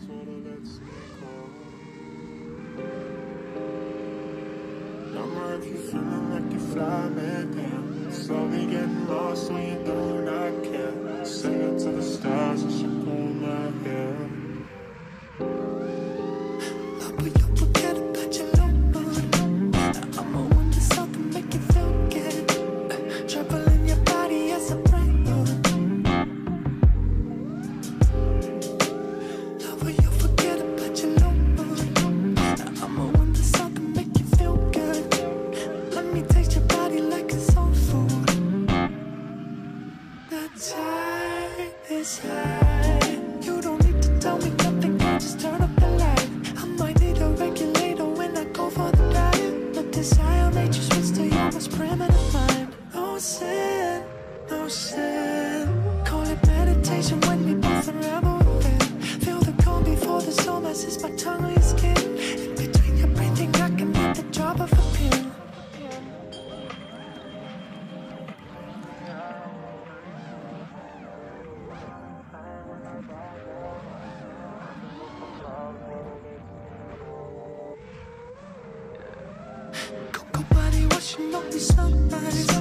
sorta lets me go. Number if you're feeling like you fly me down, slowly getting lost when you're doing I can't. Sing it to the stars as you pull my hair. You don't need to tell me nothing, just turn up the light. I might need a regulator when I go for the diet. The desire made you switch to your most primitive mind. No sin, no sin. Call it meditation when we both unravel within. Feel the calm before the soul messes my tongue on your skin. In between your breathing, I can hit the drop of a pin. Cocoa body washing up the sunrise.